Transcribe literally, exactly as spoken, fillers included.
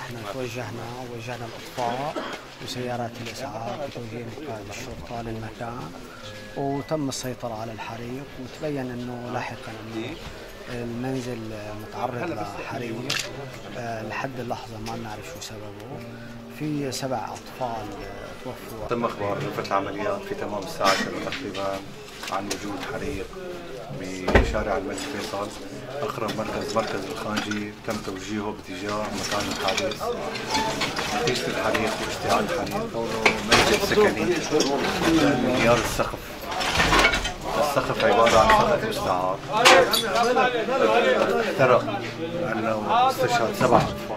احنا توجهنا وجهنا الاطفاء وسيارات الاسعاف وتوجيه قائد الشرطه للمكان، وتم السيطره على الحريق، وتبين انه لاحقا انه المنزل متعرض لحريق لحد اللحظه ما بنعرف شو سببه. في سبع اطفال توفوا. تم اخبار غرفه العمليات في تمام الساعه عشرة تقريبا عن وجود حريق بشارع الملك فيصل. اقرب مركز مركز الخانجي تم توجيهه باتجاه مكان الحادث. نتيجه الحريق واشتعال الحريق كونه منزل سكني انهيار السقف. السقف عباره عن سقف مستعار. احترق انه استشهد سبع